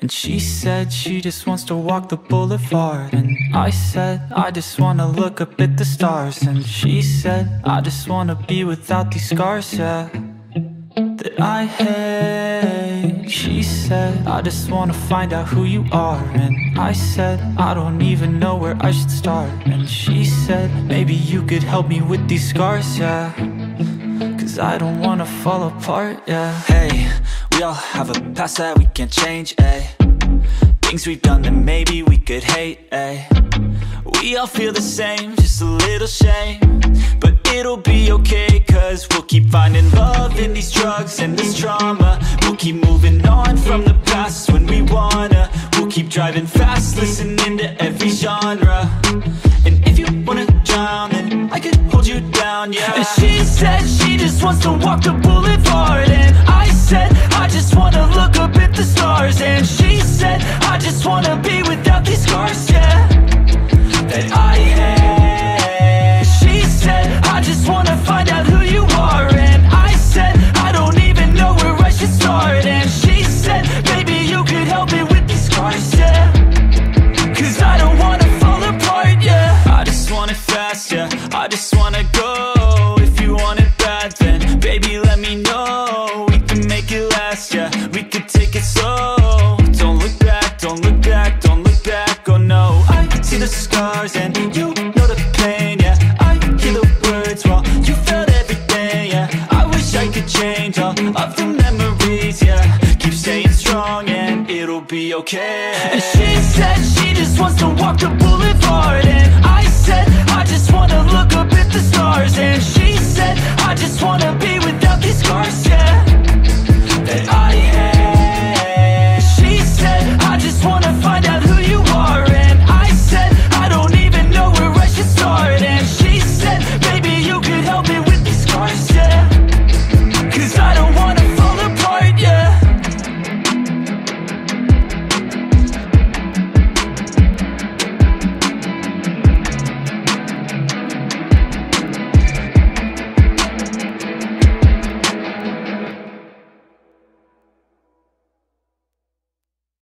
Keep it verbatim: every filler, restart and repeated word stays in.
And she said she just wants to walk the boulevard. And I said I just wanna look up at the stars. And she said I just wanna be without these scars, yeah, that I hate. She said I just wanna find out who you are. And I said I don't even know where I should start. And she said maybe you could help me with these scars, yeah, cause I don't wanna fall apart, yeah. Hey, we all have a past that we can't change, eh? Things we've done that maybe we could hate, eh? We all feel the same, just a little shame. But it'll be okay, cause we'll keep finding love in these drugs and this trauma. We'll keep moving on from the past when we wanna. We'll keep driving fast, listening to every genre. And if you wanna drown, then I could hold you down, yeah. And she said she just wants to walk the boulevard. And I said I just wanna look up at the stars. And she said I just wanna be without these scars, yeah, that I hate. She said I just wanna find out who you are. And I said I don't even know where I should start. And she said maybe you could help me with these scars, yeah, cause I don't wanna fall apart, yeah. I just want it fast, yeah, I just wanna go. If you want it bad, then baby let me know. We can make it last, yeah, we could take it slow. Don't look back, don't look back, don't look back, oh no. I see the scars and you know the pain, yeah. I hear the words while you felt everything, yeah. I wish I could change all of the memories, yeah. Keep staying strong and it'll be okay. And she said she just wants to walk the boulevard. And I said I just wanna look up at the stars. And she said I just wanna be without these scars, yeah, that I had.